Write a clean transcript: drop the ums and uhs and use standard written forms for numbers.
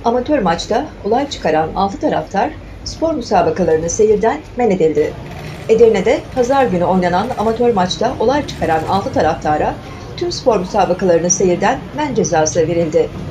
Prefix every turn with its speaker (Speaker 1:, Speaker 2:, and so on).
Speaker 1: Amatör maçta olay çıkaran 6 taraftar spor müsabakalarını seyirden men edildi. Edirne'de pazar günü oynanan amatör maçta olay çıkaran 6 taraftara tüm spor müsabakalarını seyirden men cezası verildi.